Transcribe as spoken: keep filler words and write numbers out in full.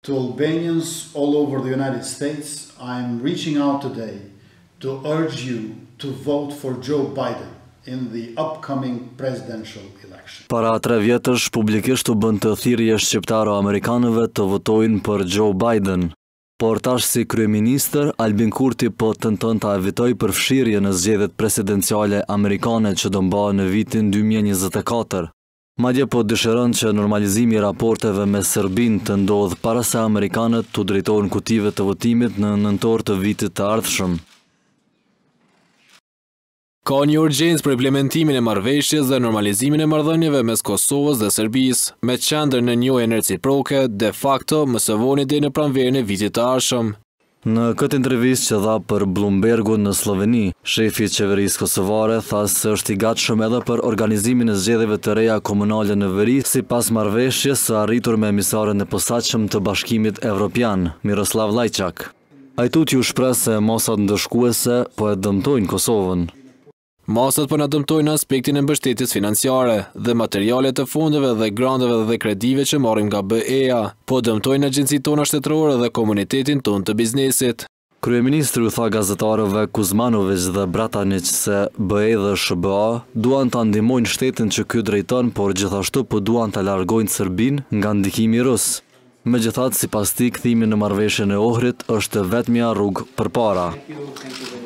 To Albanians all over the United States, I'm reaching out today to urge you to vote for Joe Biden in the upcoming presidential election. Para tre vjetësh publikisht u bën të thirrje shqiptaro-amerikanëve të votojnë për Joe Biden. Por tash si kryeministër, Albin Kurti po tenton ta evitoj përfshirje në zgjedhjet presidenciale amerikane që do mbahen në vitin dy mijë e njëzet e katër. Madje po dëshiron që normalizimi i raporteve me Serbinë të ndodhë para se amerikanët të drejtohen kutive të votimit në nëntor të vitit të ardhshëm. Ka një urgjencë për implementimin e marrëveshjes dhe normalizimin e marrëdhënieve mes Kosovës dhe Serbisë, me qendër në njohjen reciproke, de facto më së voni deri në pranverën e vitit të ardhshëm. Në këtë intervistë që dha për Bloombergun në Sloveni, shefi i qeverisë kosovare tha se është i gatshëm edhe për organizimin e zgjedhjeve të reja komunale në veri, sipas marrëveshjes së arritur me emisarin e posaçëm të Bashkimit Evropian, Miroslav Lajçak. Ai tuti u shpreh se masat ndëshkuese po e dëmtojnë Kosovën. Masat po na dëmtojnë aspektin e mbështetjes financiare dhe materiale të fondeve dhe granteve dhe kredive që marrim nga B E-ja, po dëmtojnë agjencitë tona shtetërore dhe komunitetin ton të biznesit. Kryeministri u tha gazetarëve Kuzmanović dhe Bratanić se B E dhe S B A duan ta ndihmojnë shtetin që ky drejton, por gjithashtu po duan ta largojnë Serbinë nga ndikimi rus. Megjithatë, sipas tij, kthimi në marrëveshjen e Ohrit është vetmja rrugë përpara.